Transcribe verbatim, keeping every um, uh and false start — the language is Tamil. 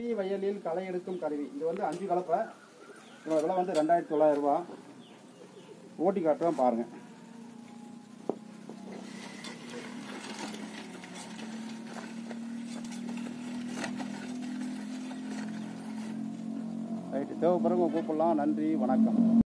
கருவி வயலில் களை எடுக்கும் கருவி. இது வந்து அஞ்சு கலப்பை. இதோட விலை வந்து ரெண்டாயிரத்தி தொள்ளாயிரம் ரூபா. ஓட்டி காட்டுறோம் பாருங்க. ரைட்டு, தேவைப்படுறவங்க கூப்பிடலாம். நன்றி, வணக்கம்.